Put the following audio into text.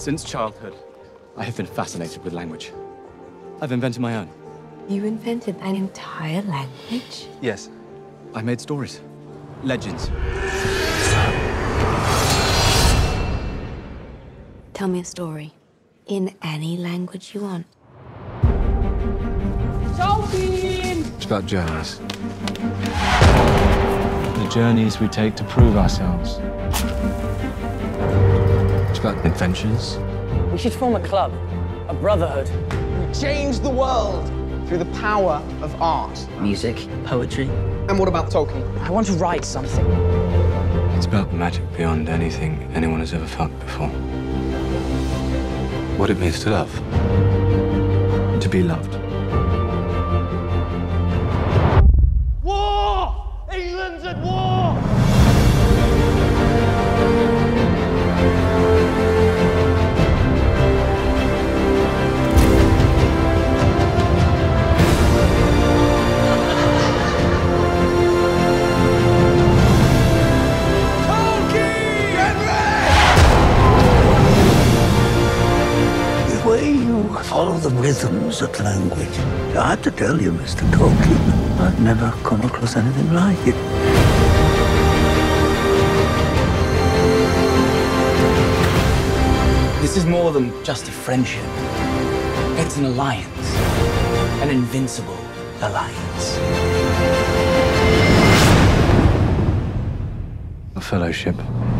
Since childhood, I have been fascinated with language. I've invented my own. You invented an entire language? Yes. I made stories. Legends. Tell me a story. In any language you want. Tolkien! It's about journeys. The journeys we take to prove ourselves. It's about adventures. We should form a club, a brotherhood. We change the world through the power of art. Music, poetry. And what about Tolkien? I want to write something. It's about magic beyond anything anyone has ever felt before. What it means to love. To be loved. War! England's at war! The way you follow the rhythms of language. I have to tell you, Mr. Tolkien, I've never come across anything like it. This is more than just a friendship. It's an alliance. An invincible alliance. A fellowship.